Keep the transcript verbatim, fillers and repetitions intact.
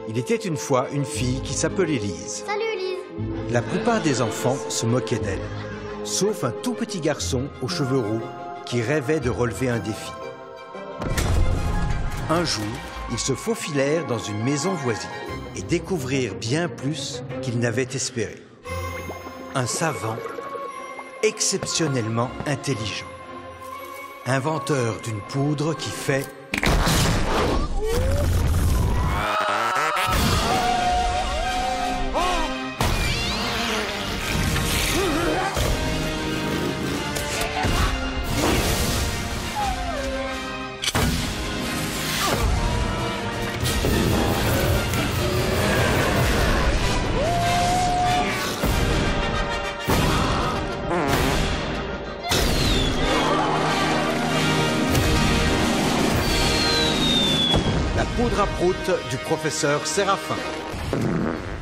Il était une fois une fille qui s'appelait Lise. Salut Lise. La plupart des enfants se moquaient d'elle, sauf un tout petit garçon aux cheveux roux qui rêvait de relever un défi. Un jour, ils se faufilèrent dans une maison voisine et découvrirent bien plus qu'ils n'avaient espéré. Un savant exceptionnellement intelligent, inventeur d'une poudre qui fait... La poudre à prout du professeur Séraphin.